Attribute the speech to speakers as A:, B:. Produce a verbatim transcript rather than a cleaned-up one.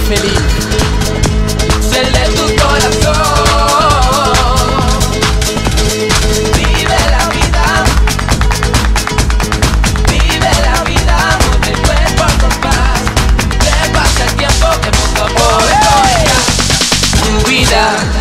A: feliz.
B: Sé el de tu corazón. Vive la vida, vive la vida, mueve el cuerpo al compás. Que pasa el tiempo, que poco a poco tu vida.